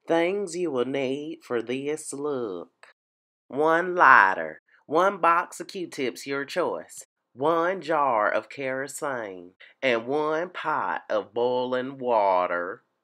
Things you will need for this look: one lighter, one box of Q-tips, your choice, one jar of kerosene, and one pot of boiling water.